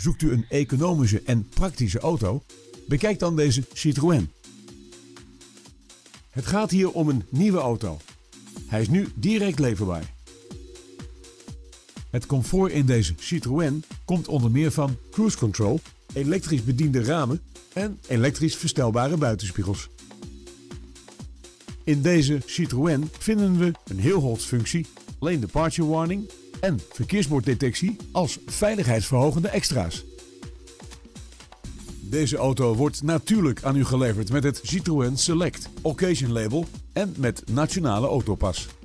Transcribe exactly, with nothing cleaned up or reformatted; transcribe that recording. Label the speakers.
Speaker 1: Zoekt u een economische en praktische auto? Bekijk dan deze Citroën. Het gaat hier om een nieuwe auto. Hij is nu direct leverbaar. Het comfort in deze Citroën komt onder meer van cruise control, elektrisch bediende ramen en elektrisch verstelbare buitenspiegels. In deze Citroën vinden we een heel-holds-functie, lane departure warning en verkeersborddetectie als veiligheidsverhogende extra's. Deze auto wordt natuurlijk aan u geleverd met het Citroën Select Occasion label en met nationale autopas.